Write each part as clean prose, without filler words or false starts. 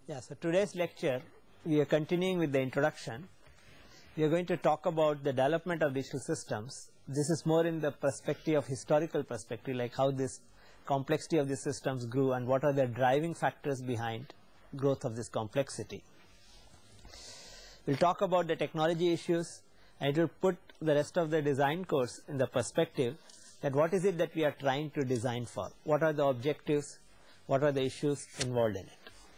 Yeah, so today's lecture, we are continuing with the introduction. We are going to talk about the development of digital systems. This is more in the perspective of historical perspective, like how this complexity of these systems grew and what are the driving factors behind growth of this complexity. We'll talk about the technology issues, and it will put the rest of the design course in the perspective that what is it that we are trying to design for, what are the objectives, what are the issues involved in it.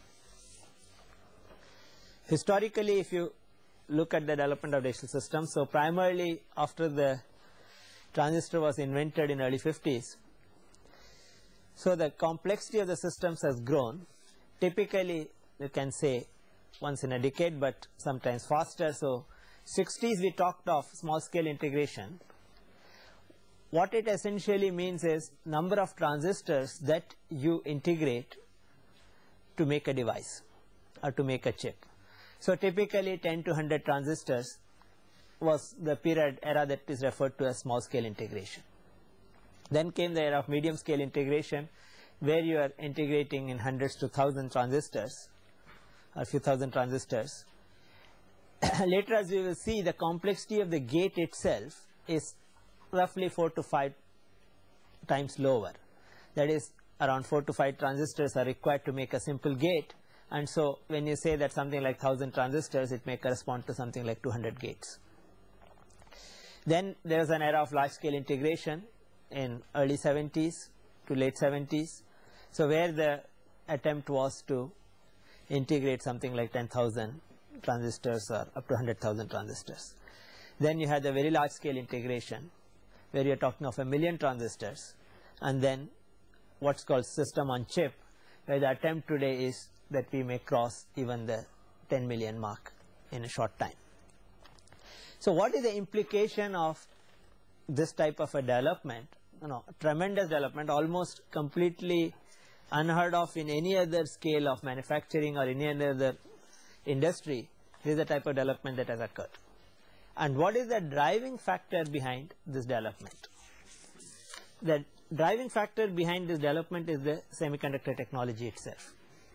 Historically, if you look at the development of digital systems, so primarily after the transistor was invented in early 50s, so the complexity of the systems has grown. Typically, you can say once in a decade, but sometimes faster. So 60s we talked of small scale integration. What it essentially means is number of transistors that you integrate to make a device or to make a chip. So typically 10 to 100 transistors was the era that is referred to as small scale integration. Then came the era of medium scale integration, where you are integrating in hundreds to thousand transistors or few thousand transistors. Later, as we will see, the complexity of the gate itself is roughly 4 to 5 times lower. That is, around 4 to 5 transistors are required to make a simple gate. And so when you say that something like 1000 transistors, it may correspond to something like 200 gates. Then there was an era of large scale integration in early 70s to late 70s. So where the attempt was to integrate something like 10,000 transistors or up to 100,000 transistors. Then you had the very large scale integration, where you are talking of 1 million transistors, and then what's called system on chip, where the attempt today is that we may cross even the 10 million mark in a short time. So what is the implication of this type of a development? Tremendous development, almost completely unheard of in any other scale of manufacturing or any other industry. This is the type of development that has occurred. And what is the driving factor behind this development? The driving factor behind this development is the semiconductor technology itself.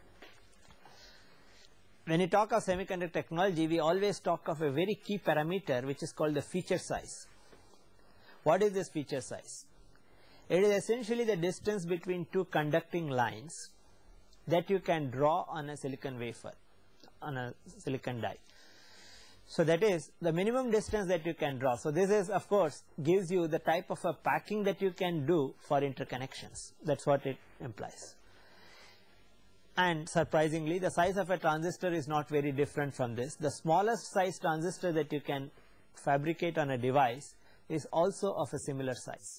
When you talk of semiconductor technology, we always talk of a very key parameter which is called the feature size. What is this feature size? It is essentially the distance between two conducting lines that you can draw on a silicon wafer, on a silicon die. So that is the minimum distance that you can draw. So this is, of course, gives you the type of a packing that you can do for interconnections. That's what it implies. And surprisingly, the size of a transistor is not very different from this. The smallest size transistor that you can fabricate on a device is also of a similar size.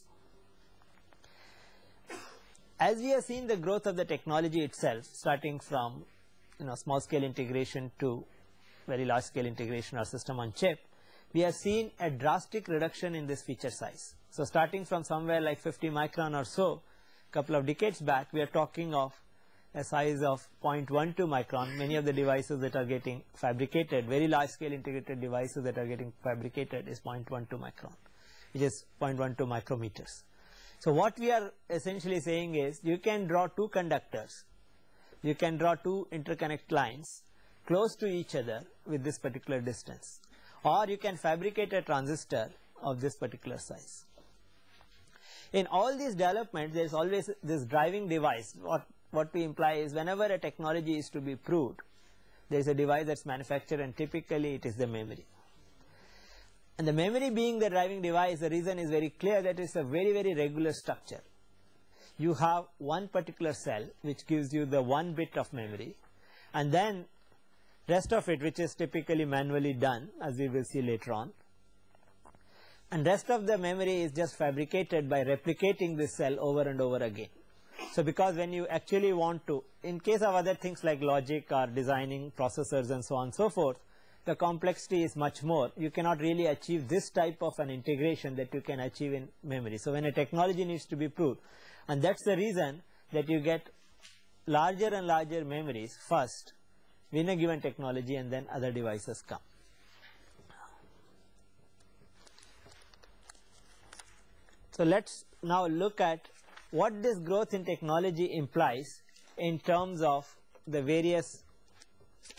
As we have seen the growth of the technology itself, starting from small scale integration to very large scale integration or system on chip, we have seen a drastic reduction in this feature size. So starting from somewhere like 50 micron or so, a couple of decades back, we are talking of a size of 0.12 micron. Many of the devices that are getting fabricated, very large scale integrated devices that are getting fabricated, is 0.12 micron, which is 0.12 micrometers. So what we are essentially saying is you can draw two conductors, you can draw two interconnect lines close to each other with this particular distance, or you can fabricate a transistor of this particular size. In all these developments, there is always this driving device. What we imply is whenever a technology is to be proved, there is a device that's manufactured, and typically it is the memory. And the memory being the driving device, the reason is very clear that it's a very, very regular structure. You have one particular cell which gives you the 1 bit of memory, and then rest of it, which is typically manually done, as we will see later on. And rest of the memory is just fabricated by replicating this cell over and over again. So because when you actually want to, in case of other things like logic or designing processors and so on and so forth, the complexity is much more. You cannot really achieve this type of an integration that you can achieve in memory. So when a technology needs to be proved, and that's the reason that you get larger and larger memories first in a given technology, and then other devices come. So let's now look at what this growth in technology implies in terms of the various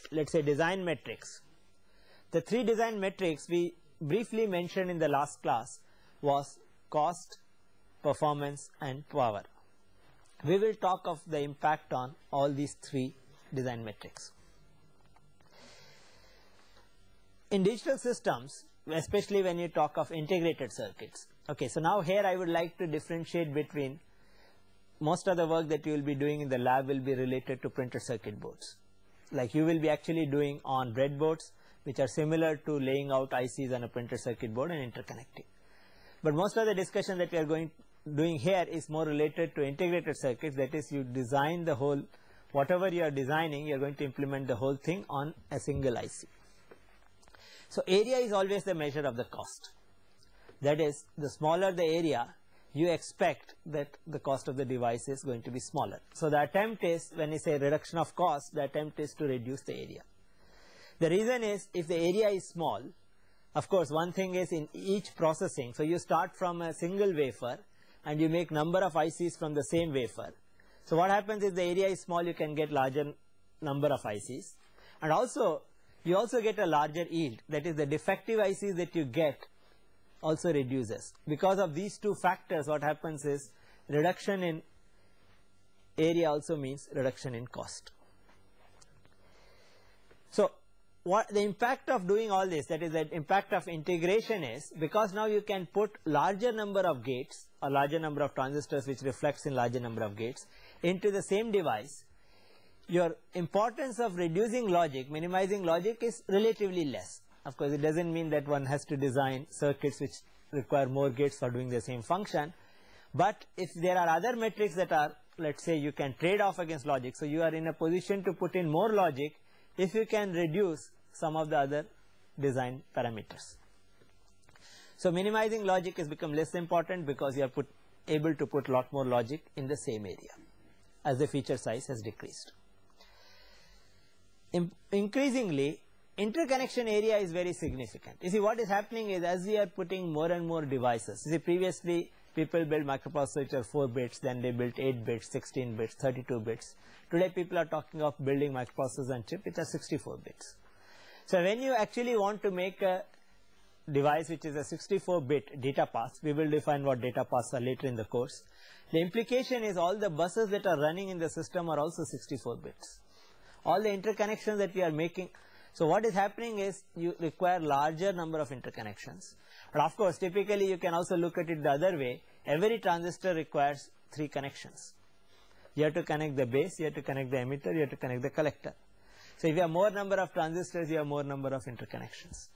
let's say design metrics. The three design metrics we briefly mentioned in the last class was cost, performance and power. We will talk of the impact on all these three design metrics. In digital systems, especially when you talk of integrated circuits. Okay, so now here I would like to differentiate between most of the work that you will be doing in the lab will be related to printed circuit boards. Like you will be actually doing on breadboards, which are similar to laying out ICs on a printed circuit board and interconnecting. But most of the discussion that we are doing here is more related to integrated circuits. That is, you design the whole, whatever you are designing, you are going to implement the whole thing on a single IC. So area is always the measure of the cost. That is, the smaller the area, you expect that the cost of the device is going to be smaller. So the attempt is, when you say reduction of cost, the attempt is to reduce the area. The reason is, if the area is small, of course one thing is in each processing, so you start from a single wafer and you make number of ICs from the same wafer. So what happens is the area is small, you can get larger number of ICs, and also you also get a larger yield. That is, the defective ICs that you get also reduces. Because of these two factors, what happens is reduction in area also means reduction in cost. So what the impact of doing all this, that is the impact of integration is, because now you can put larger number of gates or larger number of transistors which reflects in larger number of gates into the same device, your importance of reducing logic, minimizing logic is relatively less. Of course, it doesn't mean that one has to design circuits which require more gates for doing the same function. But if there are other metrics that are, let's say, you can trade off against logic, so you are in a position to put in more logic if you can reduce some of the other design parameters. So minimizing logic has become less important because you are able to put lot more logic in the same area as the feature size has decreased. Increasingly, interconnection area is very significant. You see, what is happening is, as we are putting more and more devices, you see, previously people built microprocessors which are 4 bits, then they built 8 bits, 16 bits, 32 bits. Today people are talking of building microprocessors and chip which are 64 bits. So when you actually want to make a device which is a 64-bit data path, we will define what data paths are later in the course. The implication is all the buses that are running in the system are also 64 bits. All the interconnections that we are making. So what is happening is you require larger number of interconnections. But of course, typically you can also look at it the other way. Every transistor requires 3 connections. You have to connect the base, you have to connect the emitter, you have to connect the collector. So if you have more number of transistors, you have more number of interconnections.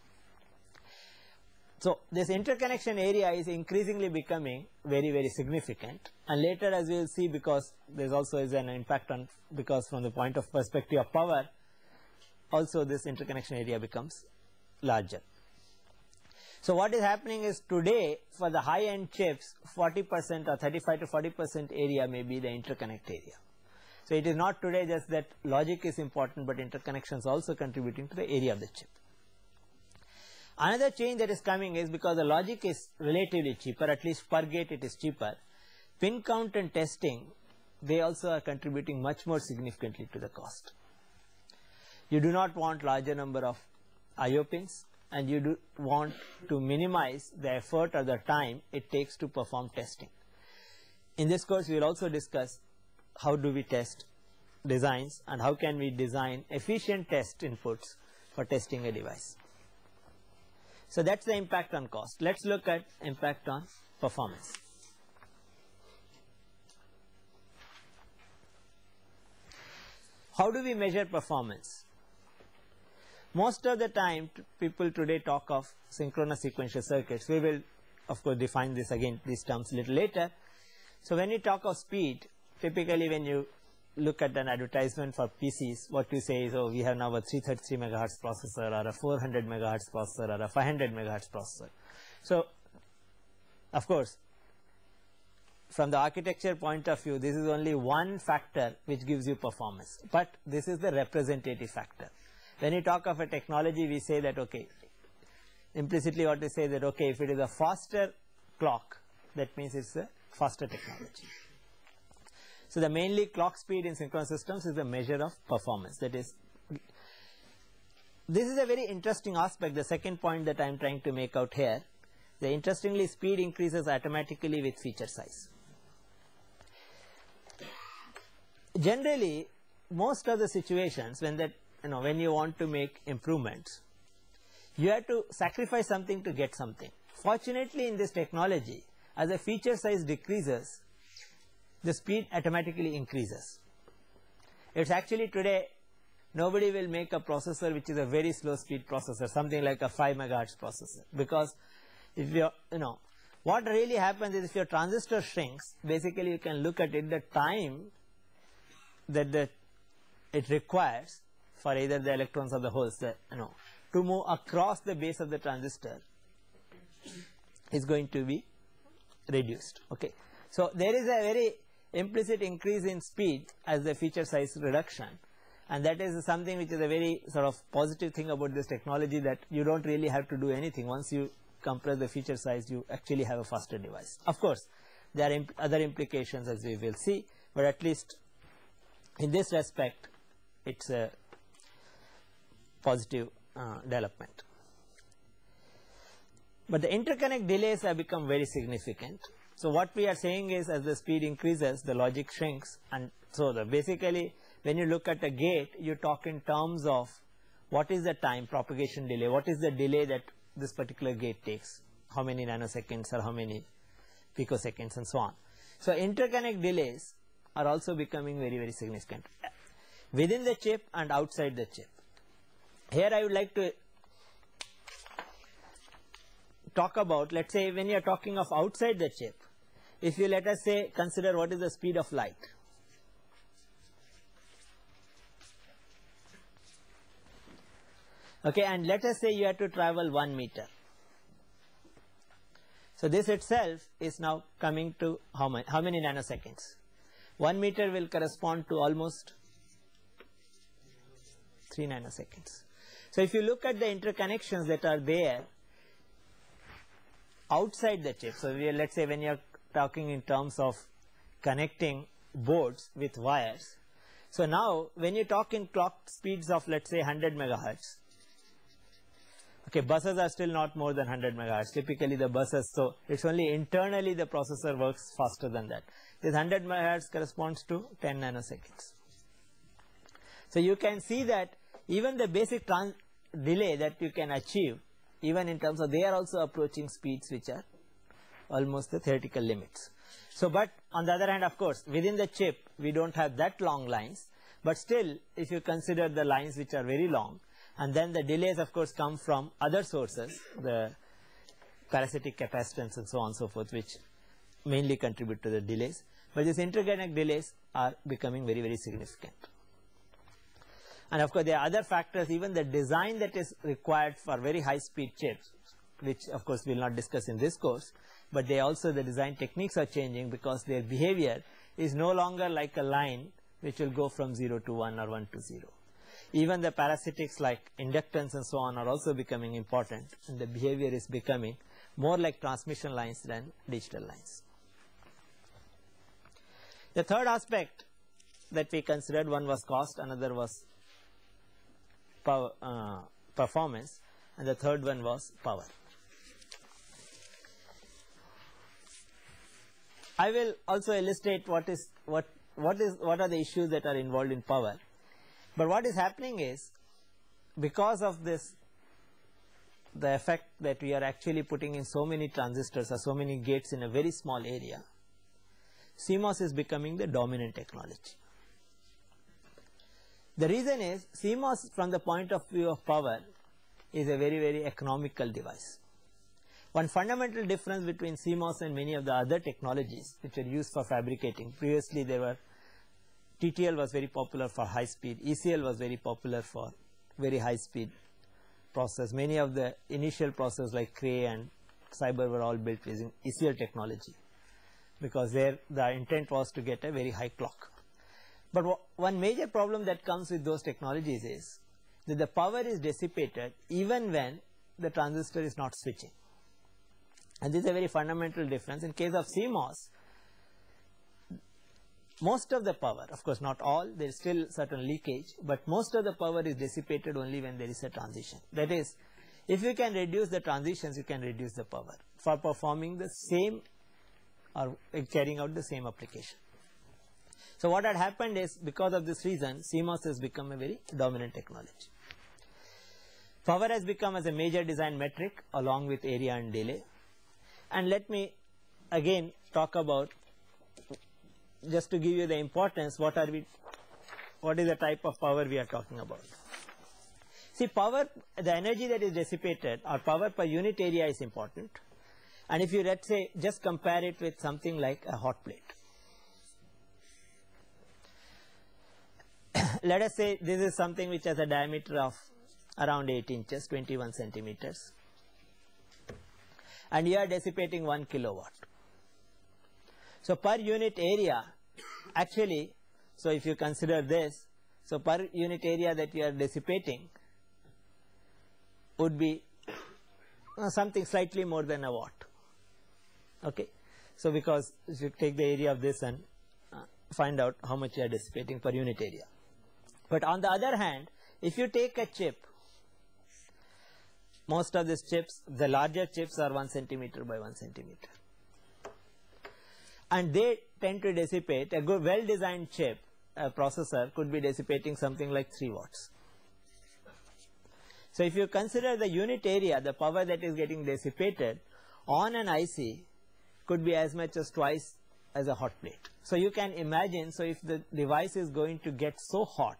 So this interconnection area is increasingly becoming very, very significant, and later, as we will see, because there also is an impact on, because from the point of perspective of power, also this interconnection area becomes larger. So what is happening is, today for the high end chips, 40% or 35 to 40% area may be the interconnect area. So it is not today just that logic is important, but interconnections also contributing to the area of the chip. Another change that is coming is, because the logic is relatively cheaper, at least per gate it is cheaper, pin count and testing, they also are contributing much more significantly to the cost. You do not want larger number of IO pins, and you do want to minimize the effort or the time it takes to perform testing. In this course, we will also discuss how do we test designs and how can we design efficient test inputs for testing a device. So that's the impact on cost. Let's look at impact on performance. How do we measure performance? Most of the time, people today talk of synchronous sequential circuits. We will, of course, define this again, these terms a little later. So when you talk of speed, typically when you look at an advertisement for PCs, what you say is, oh, we have now a 333 megahertz processor, or a 400 megahertz processor, or a 500 megahertz processor. So, of course, from the architecture point of view, this is only one factor which gives you performance, but this is the representative factor. When you talk of a technology, we say that, okay, implicitly what we say that, okay, if it is a faster clock, that means it's a faster technology. So the mainly clock speed in synchronous systems is a measure of performance. That is, this is a very interesting aspect, the second point that I am trying to make out here. Interestingly, speed increases automatically with feature size. Generally, most of the situations when you want to make improvements, you have to sacrifice something to get something. Fortunately, in this technology, as the feature size decreases, the speed automatically increases. It's actually today, nobody will make a processor which is a very slow speed processor, something like a 5 megahertz processor, because if what really happens is if your transistor shrinks, basically you can look at it, the time that it requires for either the electrons or the holes to move across the base of the transistor is going to be reduced. Okay, so there is a very implicit increase in speed as the feature size reduction, and that is something which is a very sort of positive thing about this technology, that you don't really have to do anything. Once you compress the feature size, you actually have a faster device. Of course, there are other implications, as we will see, but at least in this respect, it's a positive development. But the interconnect delays have become very significant. So what we are saying is, as the speed increases, the logic shrinks, and so basically when you look at a gate, you talk in terms of what is the time propagation delay, what is the delay that this particular gate takes, how many nanoseconds or how many picoseconds and so on. So interconnect delays are also becoming very, very significant within the chip and outside the chip. Here I would like to talk about, let's say when you are talking of outside the chip, if you let us say consider what is the speed of light. Okay, and let us say you have to travel 1 meter. So this itself is now coming to how many nanoseconds? 1 meter will correspond to almost 3 nanoseconds. So if you look at the interconnections that are there outside the chip, so let's say when you are talking in terms of connecting boards with wires, so now when you talk in clock speeds of let's say 100 megahertz, okay, buses are still not more than 100 megahertz, typically the buses, so it's only internally the processor works faster than that. This 100 megahertz corresponds to 10 nanoseconds. So you can see that even the basic delay that you can achieve, even in terms of, they are also approaching speeds which are almost the theoretical limits. So but on the other hand, of course, within the chip we don't have that long lines, but still if you consider the lines which are very long, and then the delays of course come from other sources, the parasitic capacitance and so on and so forth, which mainly contribute to the delays, but these interconnect delays are becoming very, very significant. And of course there are other factors, even the design that is required for very high speed chips, which of course we will not discuss in this course, but they also, the design techniques are changing because their behavior is no longer like a line which will go from 0 to 1 or 1 to 0. Even the parasitics like inductance and so on are also becoming important, and the behavior is becoming more like transmission lines than digital lines. The third aspect that we considered, one was cost, another was performance, and the third one was power. I will also illustrate what are the issues that are involved in power. But what is happening is, because of this, the effect that we are actually putting in so many transistors or so many gates in a very small area, CMOS is becoming the dominant technology. The reason is, CMOS from the point of view of power is a very, very economical device. One fundamental difference between CMOS and many of the other technologies which are used for fabricating, previously there were, TTL was very popular for high speed, ECL was very popular for very high speed process. Many of the initial processors like Cray and Cyber were all built using ECL technology, because there the intent was to get a very high clock. But one major problem that comes with those technologies is that the power is dissipated even when the transistor is not switching. And this is a very fundamental difference. In case of CMOS, most of the power, of course not all, there is still certain leakage, but most of the power is dissipated only when there is a transition. That is, if you can reduce the transitions, you can reduce the power for performing the same or carrying out the same application. So what had happened is, because of this reason, CMOS has become a very dominant technology. Power has become as a major design metric along with area and delay. And let me again talk about, just to give you the importance, what is the type of power we are talking about. See, power, the energy that is dissipated or power per unit area is important. And if you, let's say, just compare it with something like a hot plate. Let us say this is something which has a diameter of around 8 inches, 21 centimeters. And you are dissipating 1 kilowatt. So per unit area, actually, so if you consider this, so per unit area that you are dissipating would be something slightly more than a watt. Okay. So because if you take the area of this and find out how much you are dissipating per unit area. But on the other hand, if you take a chip, most of these chips, the larger chips are 1 centimeter by 1 centimeter. And they tend to dissipate, a good well designed chip, a processor could be dissipating something like 3 watts. So if you consider the unit area, the power that is getting dissipated on an IC could be as much as twice as a hot plate. So you can imagine, so if the device is going to get so hot,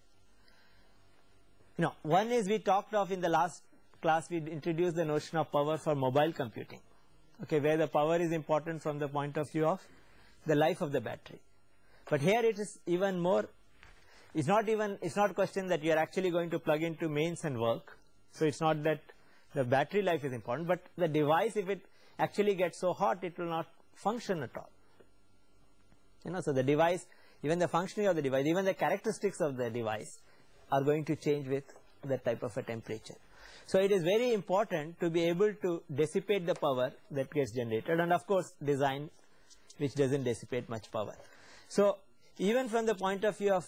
one is, we talked of in the last class, we introduced the notion of power for mobile computing, okay, where the power is important from the point of view of the life of the battery. But here it is even more, it's not a question that you are actually going to plug into mains and work. So it's not that the battery life is important, but the device, if it actually gets so hot, it will not function at all. So the device, even the functioning of the device, even the characteristics of the device are going to change with that type of a temperature. So it is very important to be able to dissipate the power that gets generated, and of course design which doesn't dissipate much power. So even from the point of view of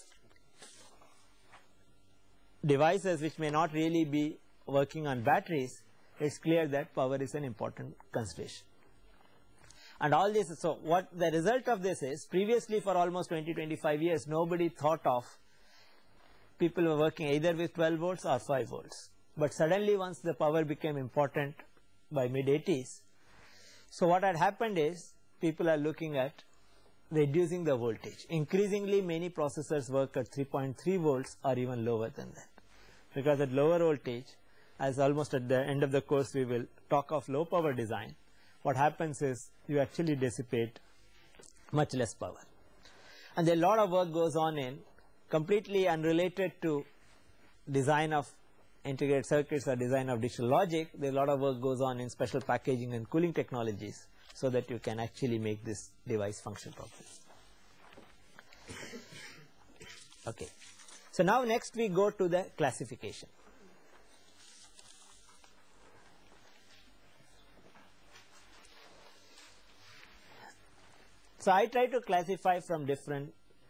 devices which may not really be working on batteries, it's clear that power is an important consideration. And all this, so what the result of this is, previously for almost 20-25 years, nobody thought of, people were working either with 12 volts or 5 volts. But suddenly once the power became important by mid-80s, so what had happened is, people are looking at reducing the voltage. Increasingly many processors work at 3.3 volts or even lower than that. Because at lower voltage, as almost at the end of the course we will talk of low power design, what happens is you actually dissipate much less power. And a lot of work goes on in, completely unrelated to design of integrated circuits or design of digital logic, there is a lot of work goes on in special packaging and cooling technologies, so that you can actually make this device function properly. Okay. So now next we go to the classification. So I try to classify from different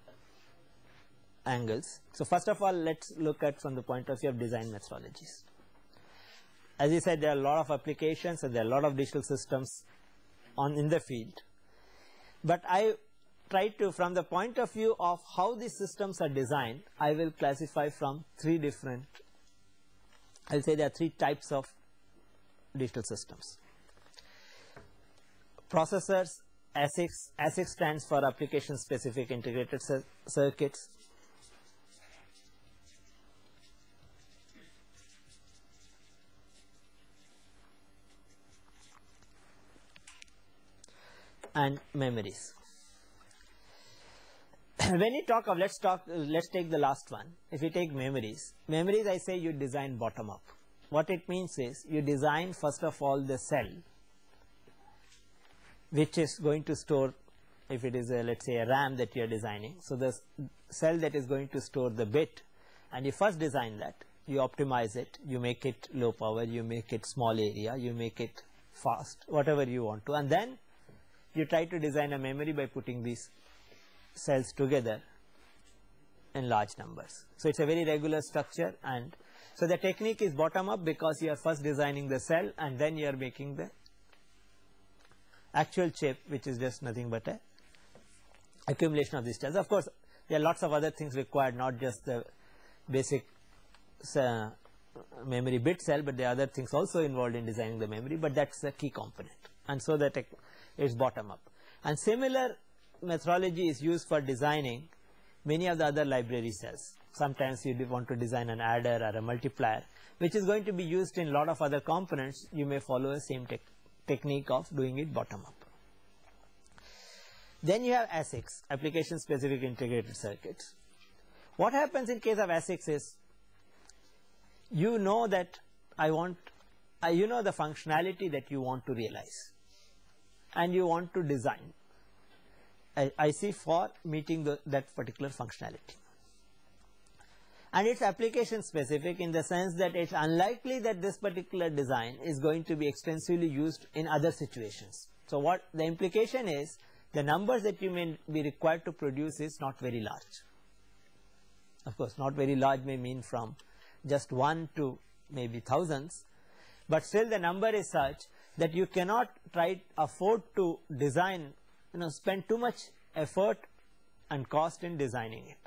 angles. So first of all, let's look at from the point of view of design methodologies. As I said, there are a lot of applications and there are a lot of digital systems in the field. But I try to, from the point of view of how these systems are designed, I will classify from 3 different, I'll say there are 3 types of digital systems. Processors, ASICs. ASIC stands for application specific integrated circuits. And memories. When you talk of, let's take the last one. If you take memories, I say you design bottom up. What it means is, you design first of all the cell which is going to store, if it is a, let's say, a RAM that you are designing. So the cell that is going to store the bit, and you first design that, you optimize it, you make it low power, you make it small area, you make it fast, whatever you want to, and then you try to design a memory by putting these cells together in large numbers. So it's a very regular structure, and so the technique is bottom up because you are first designing the cell and then you are making the actual chip, which is just nothing but a accumulation of these cells. Of course, there are lots of other things required, not just the basic memory bit cell, but there are other things also involved in designing the memory, but that's the key component, and so that it's bottom up. And similar methodology is used for designing many of the other library cells. Sometimes you want to design an adder or a multiplier, which is going to be used in a lot of other components. You may follow the same technique of doing it bottom up. Then you have ASICs, application specific integrated circuits. What happens in case of ASICs is, you know that you know the functionality that you want to realize, and you want to design an IC for meeting that particular functionality. And it's application specific in the sense that it's unlikely that this particular design is going to be extensively used in other situations. So what the implication is, the numbers that you may be required to produce is not very large. Of course, not very large may mean from just 1 to maybe thousands, but still the number is such that you cannot afford to design, spend too much effort and cost in designing it.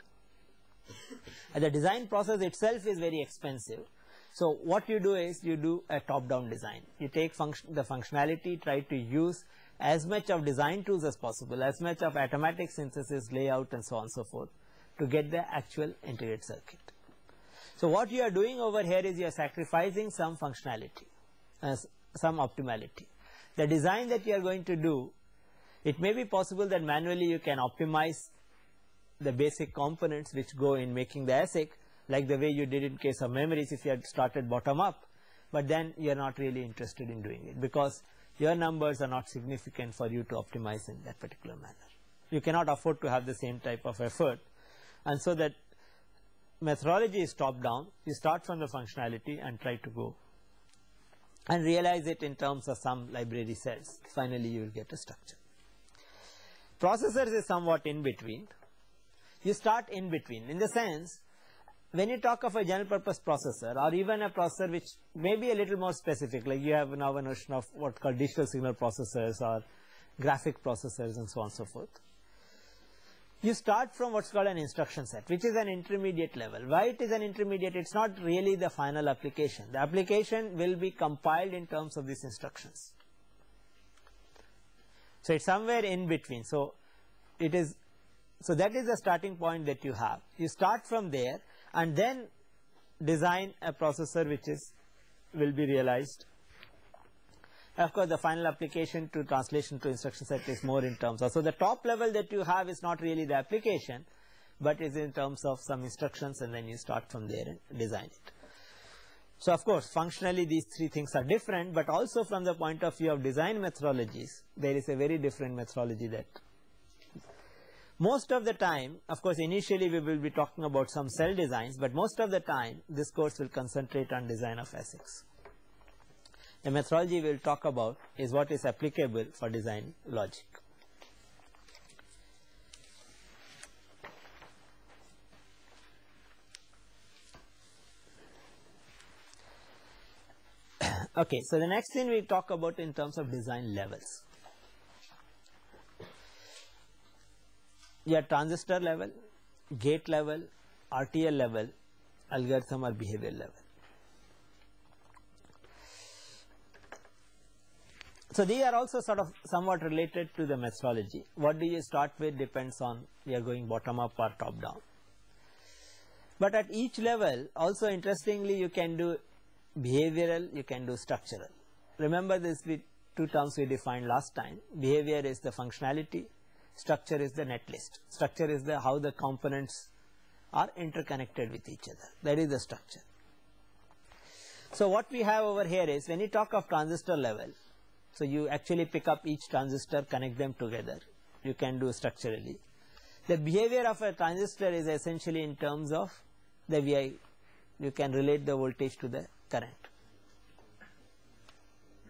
And the design process itself is very expensive. So what you do is, you do a top-down design. You take the functionality, try to use as much of design tools as possible, as much of automatic synthesis, layout, and so on and so forth, to get the actual integrated circuit. So what you are doing over here is, you are sacrificing some functionality, some optimality. The design that you are going to do, it may be possible that manually you can optimize the basic components which go in making the ASIC, like the way you did in case of memories if you had started bottom up, but then you are not really interested in doing it because your numbers are not significant for you to optimize in that particular manner. You cannot afford to have the same type of effort, and so that methodology is top down. You start from the functionality and try to go and realize it in terms of some library cells. Finally you will get a structure. Processors is somewhat in between. You start in between, in the sense, when you talk of a general purpose processor, or even a processor which may be a little more specific, like you have now a notion of what's called digital signal processors or graphic processors and so on and so forth. You start from what's called an instruction set, which is an intermediate level. Why it is an intermediate? It's not really the final application. The application will be compiled in terms of these instructions. So it's somewhere in between. So that is the starting point that you have. You start from there and then design a processor which will be realized. Of course, the final application to translation to instruction set is more in terms of, so the top level that you have is not really the application, but is in terms of some instructions, and then you start from there and design it. So of course, functionally these three things are different, but also from the point of view of design methodologies, there is a very different methodology that most of the time, of course initially we will be talking about some cell designs, but most of the time this course will concentrate on design of ASICs. The methodology we will talk about is what is applicable for design logic. Okay, so the next thing we talk about in terms of design levels. Your transistor level, gate level, RTL level, algorithm or behavior level. So these are also sort of somewhat related to the methodology. What do you start with depends on you are going bottom up or top down. But at each level also, interestingly, you can do behavioral, you can do structural. Remember this two terms we defined last time. Behavior is the functionality, structure is the netlist. Structure is how the components are interconnected with each other. That is the structure. So what we have over here is, when you talk of transistor level, so you actually pick up each transistor, connect them together. You can do structurally. The behavior of a transistor is essentially in terms of the VI. You can relate the voltage to the current.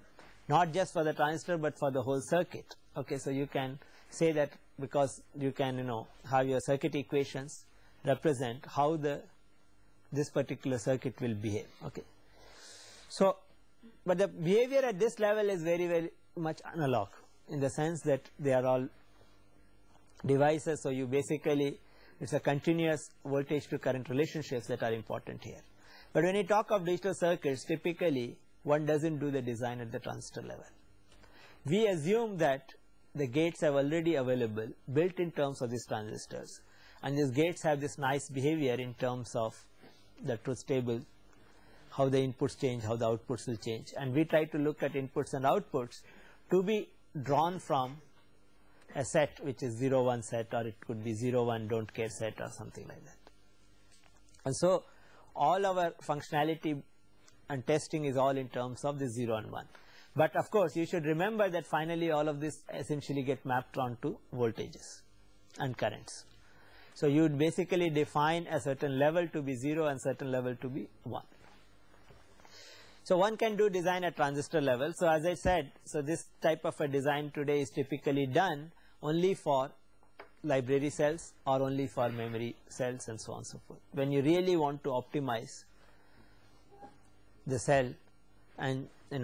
not just for the transistor but for the whole circuit. Okay, so you can say that because you can have your circuit equations represent how this particular circuit will behave. Okay, so but the behavior at this level is very, very much analog, in the sense that they are all devices. So you basically, it's a continuous voltage to current relationships that are important here. But when you talk of digital circuits, typically one doesn't do the design at the transistor level. We assume that the gates are already available, built in terms of these transistors, and these gates have this nice behavior in terms of the truth table, how the inputs change, how the outputs will change, and we try to look at inputs and outputs to be drawn from a set which is 0 1 set, or it could be 0 1 don't care set or something like that. And so all our functionality and testing is all in terms of the 0 and 1. But of course you should remember that finally all of this essentially get mapped onto voltages and currents. So you would basically define a certain level to be 0 and certain level to be 1. So one can do design at transistor level. So as I said, so this type of a design today is typically done only for library cells or only for memory cells and so on and so forth. When you really want to optimize the cell and in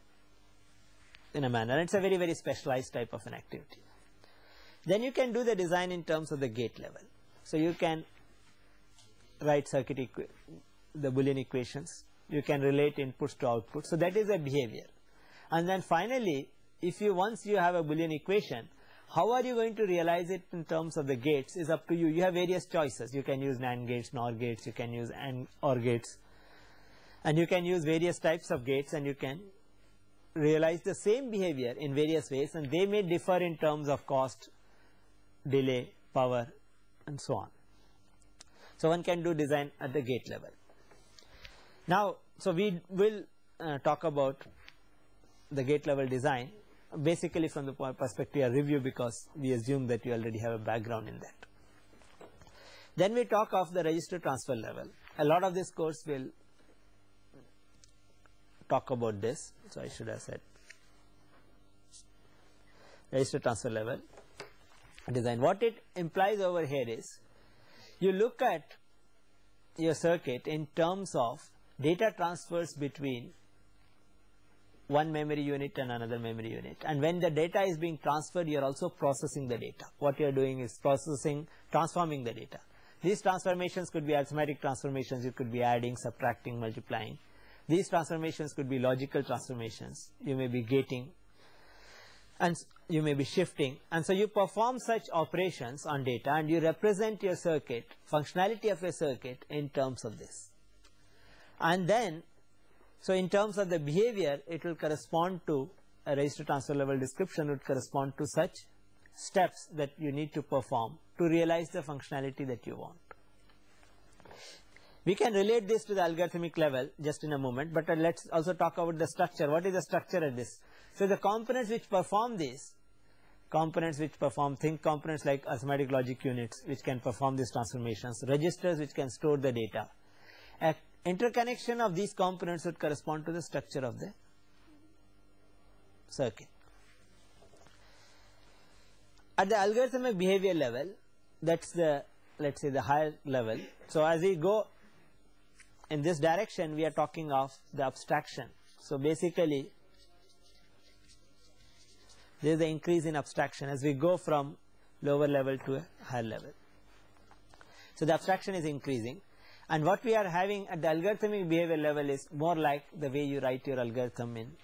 a manner, it's a very, very specialized type of an activity. Then you can do the design in terms of the gate level. So you can write circuit the Boolean equations, you can relate inputs to outputs. So that is a behavior. And then finally, if you once you have a Boolean equation, how are you going to realize it in terms of the gates is up to you. You have various choices. You can use NAND gates, NOR gates, you can use AND OR gates, and you can use various types of gates, and you can realize the same behavior in various ways, and they may differ in terms of cost, delay, power, and so on. So one can do design at the gate level. Now, so we will talk about the gate level design basically from the perspective of review, because we assume that you already have a background in that. Then we talk of the register transfer level. A lot of this course will talk about this. So I should have said register transfer level design. What it implies over here is you look at your circuit in terms of data transfers between one memory unit and another memory unit, and when the data is being transferred, you are also processing the data. What you are doing is transforming the data. These transformations could be arithmetic transformations, you could be adding, subtracting, multiplying. These transformations could be logical transformations, you may be gating, and you may be shifting, and so you perform such operations on data and you represent your circuit, functionality of your circuit in terms of this. And then, so in terms of the behavior, it will correspond to a register transfer level description would correspond to such steps that you need to perform to realize the functionality that you want. We can relate this to the algorithmic level just in a moment, but let's also talk about the structure. What is the structure of this? So the components which perform this, think components like arithmetic logic units which can perform these transformations, registers which can store the data. Interconnection of these components would correspond to the structure of the circuit. At the algorithmic behavior level, that's the, let's say, the higher level. So as we go in this direction, we are talking of the abstraction. So basically, there is the increase in abstraction as we go from lower level to a higher level. So the abstraction is increasing. And what we are having at the algorithmic behavior level is more like the way you write your algorithm in.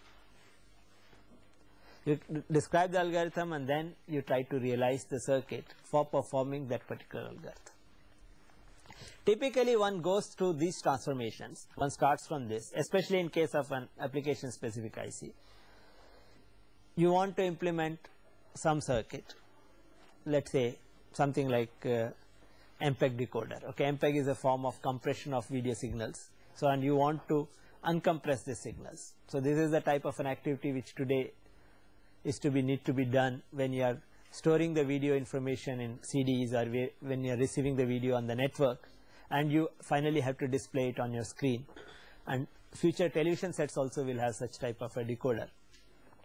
You describe the algorithm and then you try to realize the circuit for performing that particular algorithm. Typically one goes through these transformations. One starts from this, especially in case of an application specific IC. You want to implement some circuit, let's say something like MPEG decoder. Okay, MPEG is a form of compression of video signals. So, and you want to uncompress the signals. So, this is the type of an activity which today is need to be done when you are storing the video information in CDs or when you are receiving the video on the network, and you finally have to display it on your screen. And future television sets also will have such type of a decoder.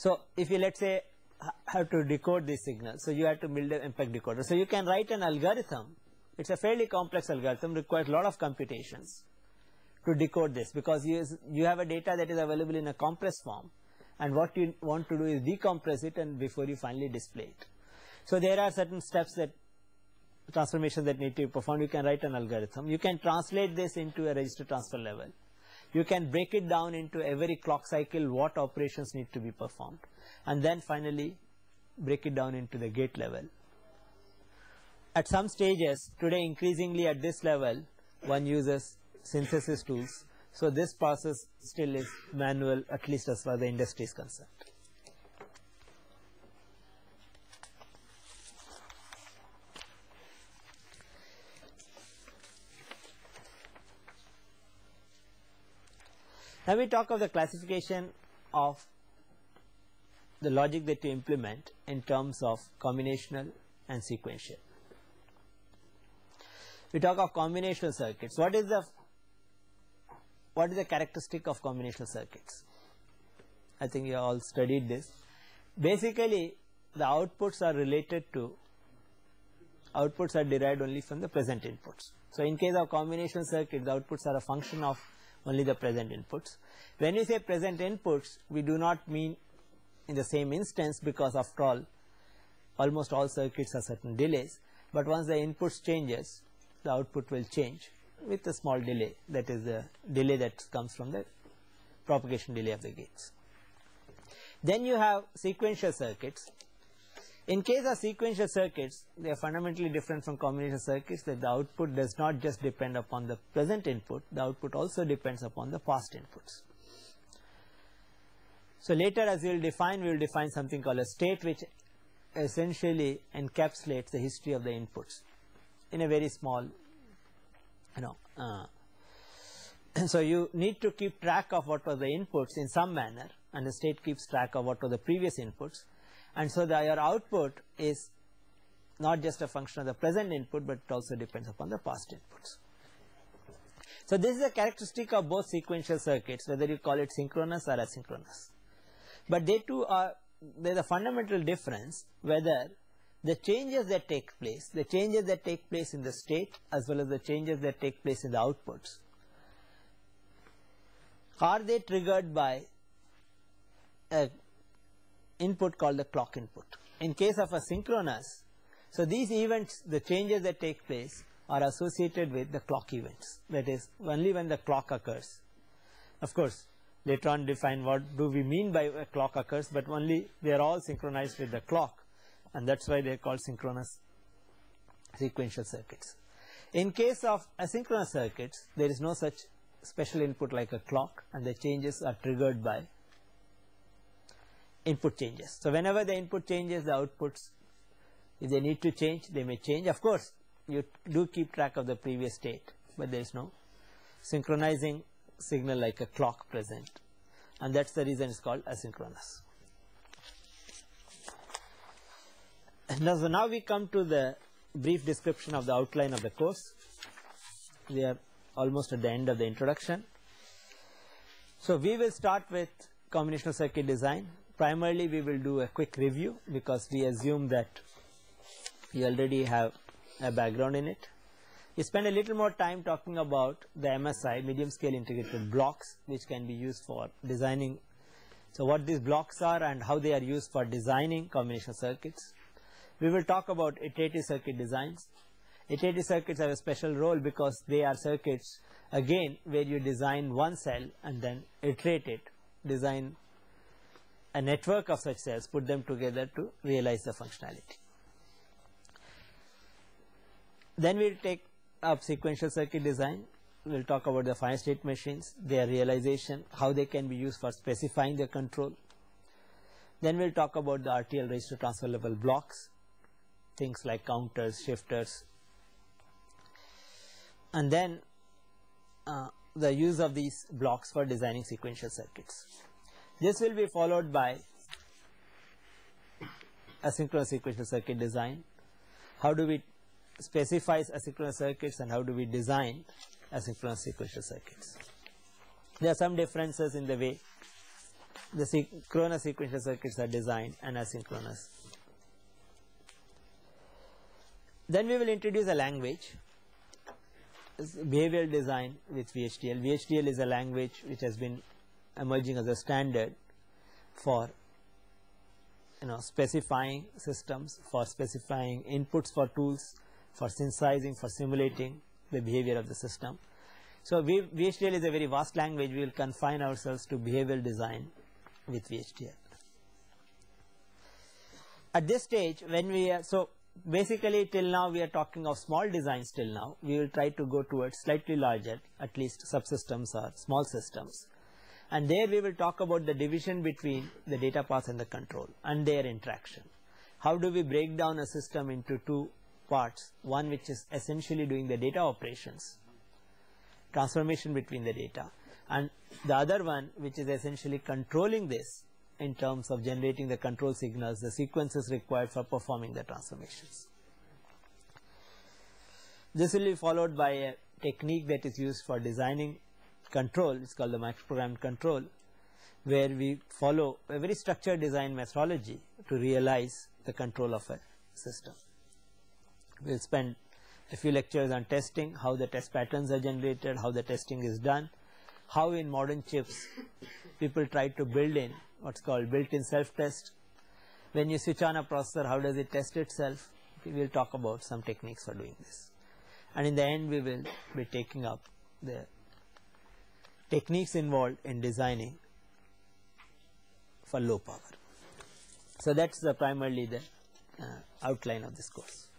So if you, let's say, have to decode these signals, so you have to build an MPEG decoder. So you can write an algorithm. It's a fairly complex algorithm, requires a lot of computations to decode this, because you have a data that is available in a compressed form, and what you want to do is decompress it and before you finally display it. So there are certain steps, that transformations that need to be performed. You can write an algorithm. You can translate this into a register transfer level. You can break it down into every clock cycle what operations need to be performed, and then finally break it down into the gate level. At some stages today, increasingly at this level, one uses synthesis tools. So this process still is manual, at least as far as the industry is concerned. Now we talk of the classification of the logic that you implement in terms of combinational and sequential. We talk of combinational circuits. What is the characteristic of combinational circuits? I think you all studied this. Basically, the outputs are derived only from the present inputs. So in case of combinational circuit, the outputs are a function of only the present inputs. When we say present inputs, we do not mean in the same instance, because after all, almost all circuits have certain delays, but once the inputs changes, the output will change with a small delay, that is the delay that comes from the propagation delay of the gates. Then you have sequential circuits. In case of sequential circuits, they are fundamentally different from combinational circuits, that the output does not just depend upon the present input, the output also depends upon the past inputs. So later, as we will define something called a state, which essentially encapsulates the history of the inputs in a very small, so you need to keep track of what were the inputs in some manner, and the state keeps track of what were the previous inputs, and so your output is not just a function of the present input, but it also depends upon the past inputs. So this is a characteristic of both sequential circuits, whether you call it synchronous or asynchronous. But they too are, there is a fundamental difference whether the changes that take place in the state as well as the changes that take place in the outputs, are they triggered by an input called the clock input. In case of a synchronous, so these events, the changes that take place, are associated with the clock events, that is only when the clock occurs. Of course, later on define what do we mean by a clock occurs, but only they are all synchronized with the clock, and that is why they are called synchronous sequential circuits. In case of asynchronous circuits, there is no such special input like a clock, and the changes are triggered by input changes. So whenever the input changes, the outputs, if they need to change, they may change. Of course, you do keep track of the previous state, but there is no synchronizing signal like a clock present, and that is the reason it is called asynchronous. So now we come to the brief description of the outline of the course. We are almost at the end of the introduction. So we will start with combinational circuit design. Primarily we will do a quick review, because we assume that you already have a background in it. We spend a little more time talking about the MSI, medium scale integrated blocks, which can be used for designing. So what these blocks are and how they are used for designing combinational circuits. We will talk about iterative circuit designs. Iterative circuits have a special role because they are circuits, again, where you design one cell and then iterate it, design a network of such cells, put them together to realize the functionality. Then we will take up sequential circuit design. We will talk about the finite state machines, their realization, how they can be used for specifying the control. Then we will talk about the RTL register transfer level blocks, things like counters, shifters, and then the use of these blocks for designing sequential circuits. This will be followed by asynchronous sequential circuit design. How do we specify asynchronous circuits and how do we design asynchronous sequential circuits? There are some differences in the way the synchronous sequential circuits are designed and asynchronous. Then we will introduce a language, behavioral design with VHDL. VHDL is a language which has been emerging as a standard for specifying systems, for specifying inputs for tools, for synthesizing, for simulating the behavior of the system. So VHDL is a very vast language. We will confine ourselves to behavioral design with VHDL. At this stage, when we are, so basically till now we are talking of small designs till now. We will try to go towards slightly larger, at least subsystems or small systems. And there we will talk about the division between the data path and the control and their interaction. How do we break down a system into two parts, one which is essentially doing the data operations, transformation between the data, and the other one which is essentially controlling this in terms of generating the control signals, the sequences required for performing the transformations. This will be followed by a technique that is used for designing control. It's called the microprogrammed control, where we follow a very structured design methodology to realize the control of a system. We'll spend a few lectures on testing, how the test patterns are generated, how the testing is done, how in modern chips people try to build in what's called built-in self-test. When you switch on a processor, how does it test itself? We will talk about some techniques for doing this. And in the end, we will be taking up the techniques involved in designing for low power. So that's primarily the outline of this course.